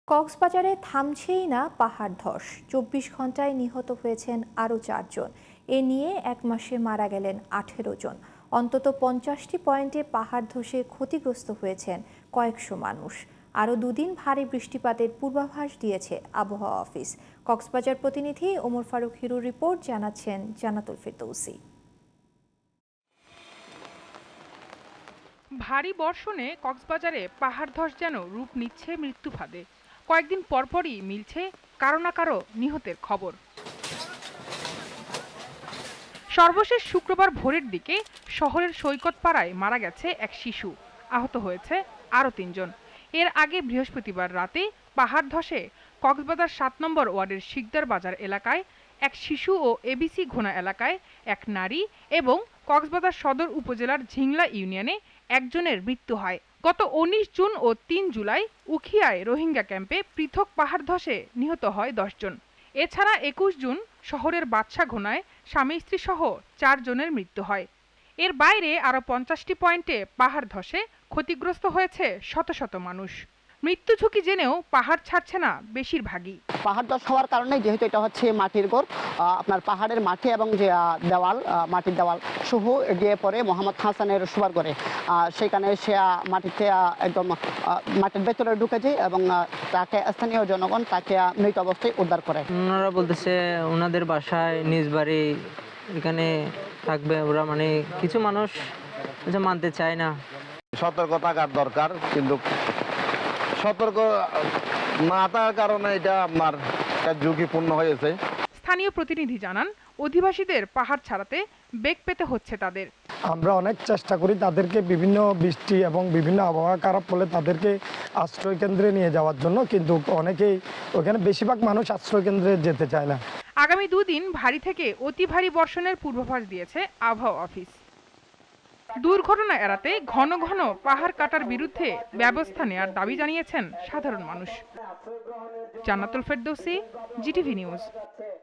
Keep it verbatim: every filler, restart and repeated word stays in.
কক্সবাজারে থামছেই না পাহাড় ধস। চব্বিশ ঘন্টায় নিহত হয়েছেন আরও চারজন। এ নিয়ে এক মাসে মারা গেলেন আঠেরো জন। অন্তত পঞ্চাশটি পয়েন্টে পাহাড় ধসে ক্ষতিগ্রস্ত হয়েছেন কয়েকশো মানুষ। আরও দুদিন ভারী বৃষ্টিপাতের পূর্বাভাস দিয়েছে আবহাওয়া অফিস। কক্সবাজার প্রতিনিধি ওমর ফারুক হিরুর রিপোর্ট, জানাচ্ছেন জান্নাতুল ফেরদৌসী। ভারী বর্ষণে কক্সবাজারে পাহাড় ধস যেন রূপ নিচ্ছে মৃত্যু ফাঁদে। কয়েকদিন পরপরই মিলছে কারো না কারো নিহতের খবর। সর্বশেষ শুক্রবার ভোরের দিকে শহরের সৈকত পাড়ায় মারা গেছে এক শিশু, আহত হয়েছে আরও তিনজন। এর আগে বৃহস্পতিবার রাতে পাহাড় ধসে কক্সবাজার সাত নম্বর ওয়ার্ডের শিকদার বাজার এলাকায় এক শিশু ও এবিসি ঘোনা এলাকায় এক নারী এবং কক্সবাজার সদর উপজেলার ঝিংলা ইউনিয়নে একজনের মৃত্যু হয়। গত উনিশ জুন ও তিন জুলাই উখিয়ায় রোহিঙ্গা ক্যাম্পে পৃথক পাহাড় ধসে নিহত হয় দশ জন। এছাড়া একুশ জুন শহরের বাদশা ঘোনায় স্বামী স্ত্রী সহ চার জনের মৃত্যু হয়। এর বাইরে আরও পঞ্চাশটি পয়েন্টে পাহাড় ধসে ক্ষতিগ্রস্ত হয়েছে শত শত মানুষ। মৃত্যু ঝুঁকি জেনেও পাহাড় ছাড়ছে না বেশিরভাগই। পাহাড় ধস হওয়ার কারণে, যেহেতু এটা হচ্ছে মাটির ঘর, আপনার পাহাড়ের মাটি এবং যে দেওয়াল, মাটির দেওয়াল সহ গিয়ে পড়ে মোহাম্মদ হাসানের শোবার করে। সেখানে সে মাটিতে একদম মাটির ভেতরে ঢুকে যায় এবং তাকে স্থানীয় জনগণ তাকে মৃত অবস্থায় উদ্ধার করে। ওনারা বলতেছে ওনাদের বাসায় নিজ বাড়ি এখানে থাকবে ওরা, মানে কিছু মানুষ মানতে চায় না। সতর্ক থাকার দরকার, কিন্তু সতর্ক না থাকার কারণে এটা আপনার ঝুঁকিপূর্ণ হয়েছে। স্থানীয় প্রতিনিধি জানান, অধিবাসীদের পাহাড় ছাড়াতে বেগ পেতে হচ্ছে তাদের। আমরা অনেক চেষ্টা করি তাদেরকে বিভিন্ন বৃষ্টি এবং বিভিন্ন আবহাওয়া খারাপ হলে তাদেরকে আশ্রয় কেন্দ্রে নিয়ে যাওয়ার জন্য, কিন্তু অনেকেই ওখানে বেশিরভাগ মানুষ আশ্রয় কেন্দ্রে যেতে চায় না। আগামী দুদিন ভারী থেকে অতি ভারী বর্ষণের পূর্বাভাস দিয়েছে আবহাওয়া অফিস। দুর্ঘটনা এড়াতে ঘন ঘন পাহাড় কাটার বিরুদ্ধে ব্যবস্থা নেওয়ার দাবি জানিয়েছেন সাধারণ মানুষ। Jannatul Ferdousi, GTV news.